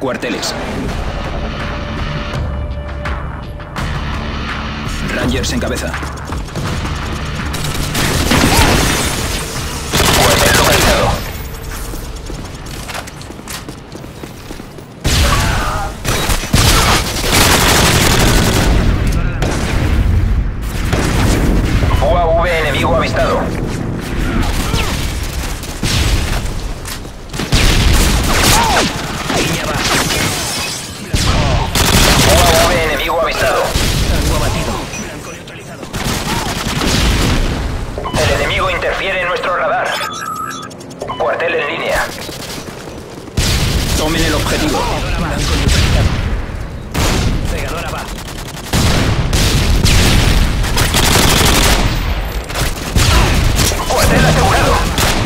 Cuarteles. Rangers en cabeza. Cuartel localizado. UAV enemigo avistado. UAV enemigo avistado. Tango abatido. El enemigo interfiere en nuestro radar. Cuartel en línea. Tomen el objetivo. Blanco neutralizado. Cegadora va. Cuartel asegurado.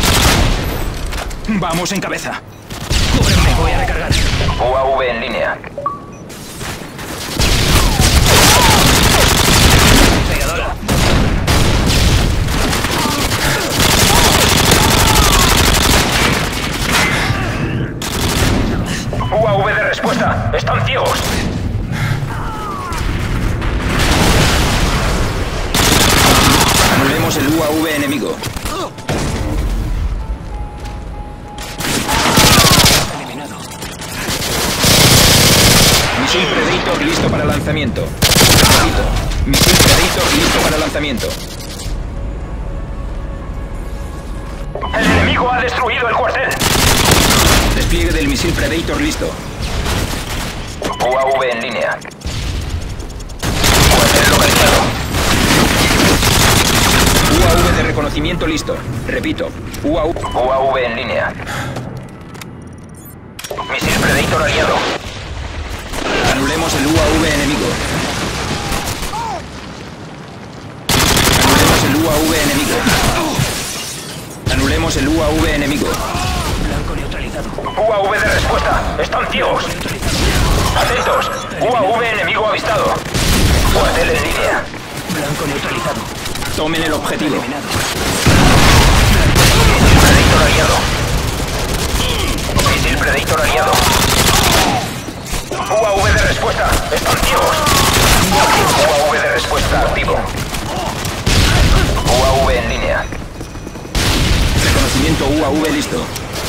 Vamos en cabeza. Cúbreme, voy a recargar. UAV en línea. Cegadora. UAV de respuesta. Están ciegos. Anulemos el UAV enemigo. Eliminado. Misil Predator listo para lanzamiento. Repito, misil Predator listo para lanzamiento. El enemigo ha destruido el cuartel. Despliegue del misil Predator listo. UAV en línea. Cuartel localizado. UAV de reconocimiento listo. Repito, UAV en línea. Misil Predator aliado. Anulemos el UAV enemigo. Anulemos el UAV enemigo. Anulemos el UAV enemigo. Blanco neutralizado. UAV de respuesta. Están ciegos. Atentos. UAV enemigo avistado. Cuartel en línea. Blanco neutralizado. Tomen el objetivo. Eliminado. Misil Predator aliado. Misil Predator aliado. UAV de respuesta. Están ciegos. UAV de respuesta activo. UAV en línea. Reconocimiento UAV listo.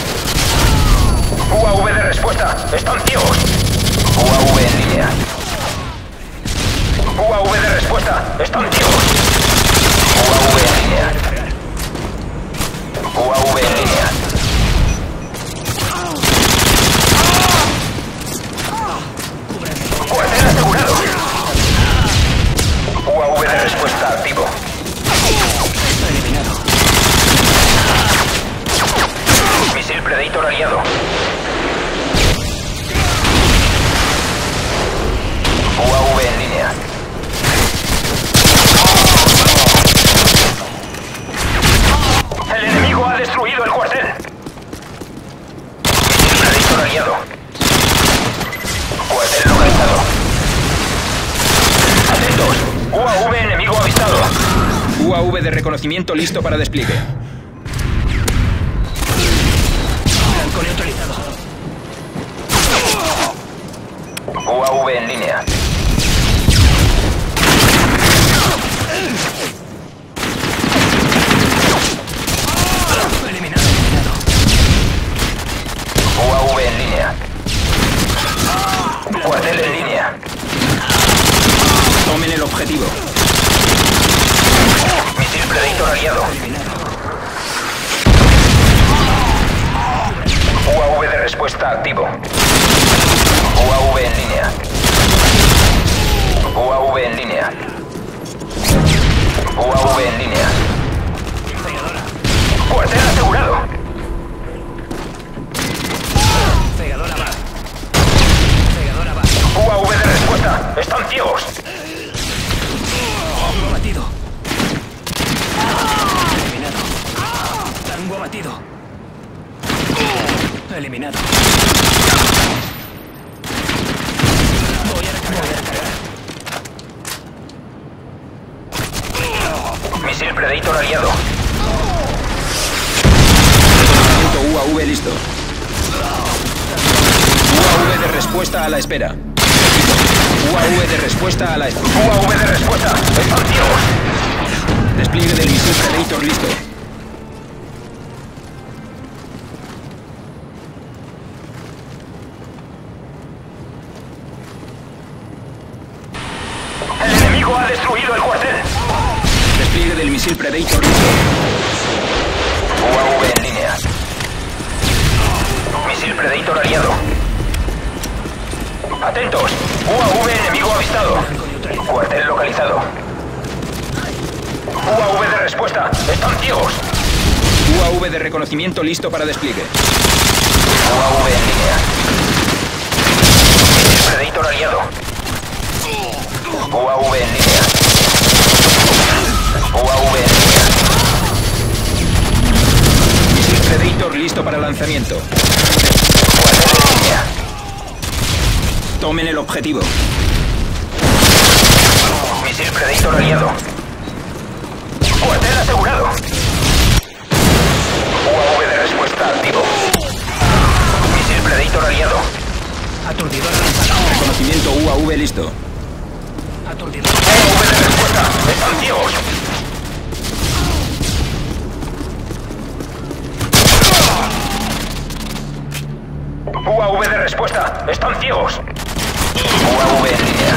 UAV de respuesta. Están ciegos. UAV en línea. UAV de respuesta. Están ciegos. UAV en línea. UAV en línea. Cuartel asegurado. UAV de respuesta activo. Eliminado. Misil Predator aliado. UAV en línea. El enemigo ha destruido el cuartel. Misil Predator aliado. Cuartel localizado. Atentos. UAV enemigo avistado. UAV de reconocimiento listo para despliegue. Blanco neutralizado. UAV en línea. Eliminado. Eliminado. UAV en línea. Cuartel en línea. Tomen el objetivo. Misil Predator aliado. UAV de respuesta activo. UAV en línea. UAV en línea. UAV en línea. Cuartel asegurado. Cegadora va. Cegadora va. UAV de respuesta. Están ciegos. Tango abatido. Eliminado. Tango abatido. Eliminado. Voy a recargar. Misil Predator aliado. UAV listo. UAV UAV de respuesta a la espera. UAV de respuesta a la espera. UAV de respuesta. Están ciegos. Despliegue del misil Predator listo. El enemigo ha destruido el cuartel. Despliegue del misil Predator listo. UAV en línea. Misil Predator aliado. Atentos. UAV enemigo avistado. Cuartel localizado. UAV de respuesta. Están ciegos. UAV de reconocimiento listo para despliegue. UAV en línea. Misil Predator aliado. UAV en línea. UAV en línea. Misil Predator listo para lanzamiento. Cuartel en línea. Tomen el objetivo. Misil Predator aliado. Cuartel asegurado. UAV de respuesta activo. Misil Predator aliado. Aturdidor lanzado. Reconocimiento UAV listo. Aturdidor. UAV de respuesta. Están ciegos. UAV de respuesta. Están ciegos. UAV en línea.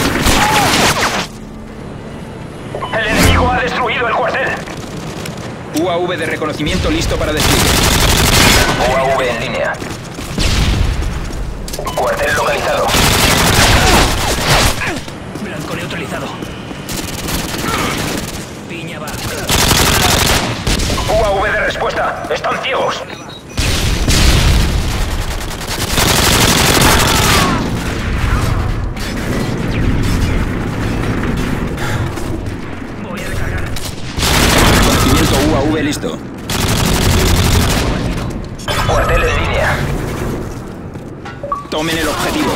El enemigo ha destruido el cuartel. UAV de reconocimiento listo para despliegue. UAV en línea. Cuartel localizado. Blanco neutralizado. Piña va. UAV de respuesta. Están ciegos. Voy a recargar. Reconocimiento UAV listo. Cuartel en línea. Tomen el objetivo.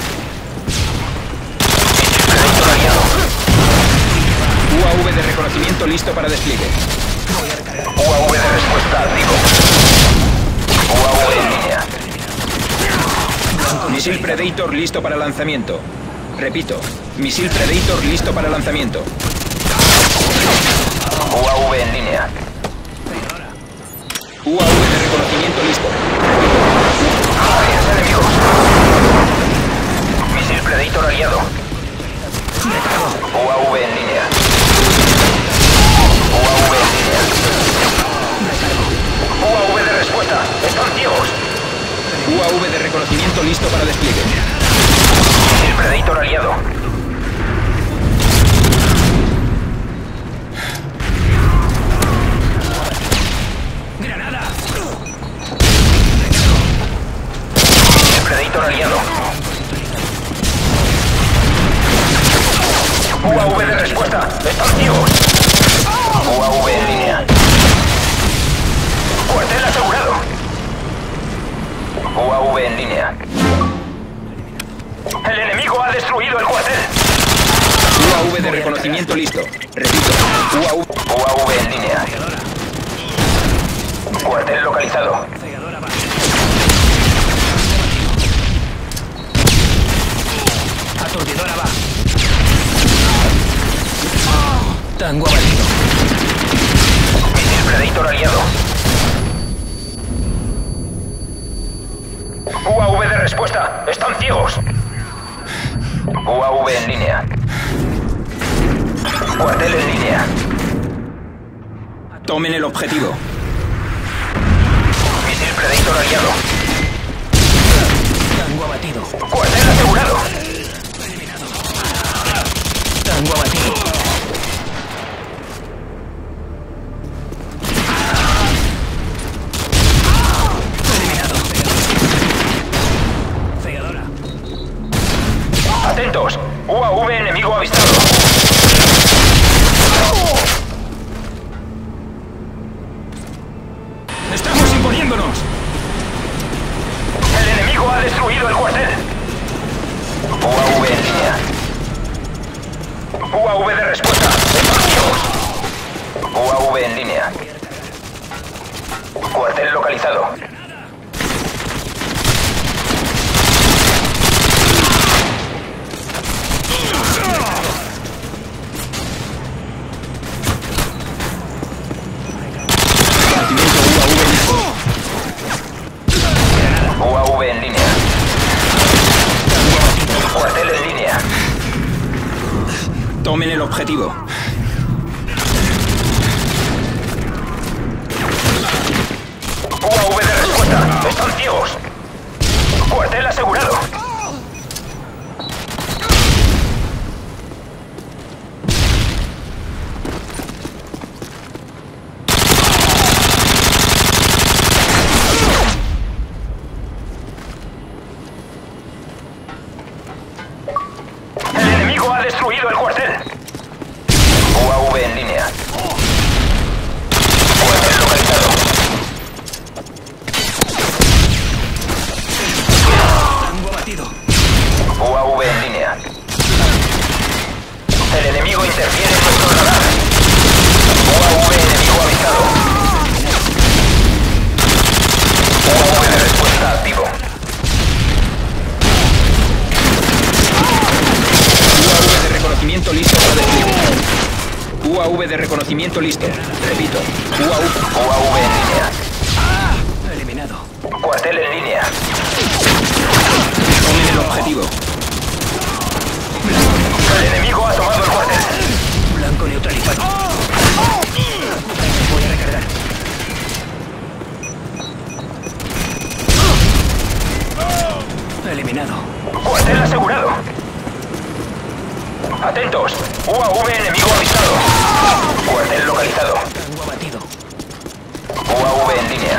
Misil Predator aliado. UAV de reconocimiento listo para despliegue. UAV de respuesta activo. UAV en línea. Misil Predator listo para lanzamiento. Repito, misil Predator listo para lanzamiento. UAV en línea. UAV de reconocimiento listo. Varios enemigos. Misil Predator aliado. UAV en línea. UAV en línea. UAV de respuesta. Están ciegos. UAV de reconocimiento listo para despliegue. Misil Predator aliado. ¡Granada! Misil Predator aliado. UAV de respuesta. Están ciegos. UAV en línea. Cuartel asegurado. UAV en línea. El enemigo ha destruido el cuartel. UAV de reconocimiento listo. Repito, UAV en línea. Cuartel localizado. Cegadora va. Aturdidora va. Tango abatido. Misil Predator aliado. UAV de respuesta. Están ciegos. UAV en línea. Cuartel en línea. tomen el objetivo. Misil Predator aliado. Tango abatido. Cuartel asegurado. Tango abatido. Eliminado. Cegadora. Atentos. UAV enemigo avistado. ¡Estamos imponiéndonos! El enemigo ha destruido el cuartel. UAV en línea. UAV de respuesta. Desafíos. UAV en línea. Cuartel localizado. Tomen el objetivo. UAV de respuesta. Están ciegos. Cuartel asegurado. El enemigo ha destruido el cuartel. UAV en línea. Cuartel localizado. Tango abatido. UAV en línea. El enemigo interfiere en nuestro radar. UAV enemigo avisado. UAV de respuesta activo. UAV de reconocimiento listo para despliegue. UAV de reconocimiento listo. Repito. UAV en línea. Eliminado. Cuartel en línea. Tomen el objetivo. El enemigo ha tomado el cuartel. Blanco neutralizado. Voy a recargar. Eliminado. Cuartel asegurado. Atentos. UAV enemigo avisado. Cuartel localizado. Tango abatido. UAV en línea.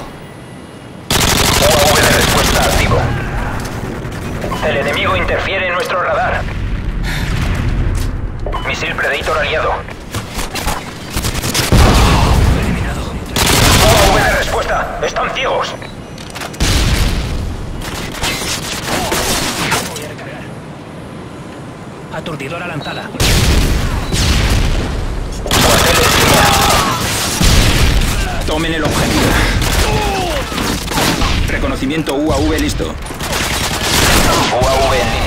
UAV de respuesta activo. El enemigo interfiere en nuestro radar. Misil Predator aliado. Eliminado. UAV de respuesta. Están ciegos. Voy a recargar. Aturdidora lanzada. Cuartel en línea. Tomen el objetivo. Reconocimiento UAV listo. UAV en línea.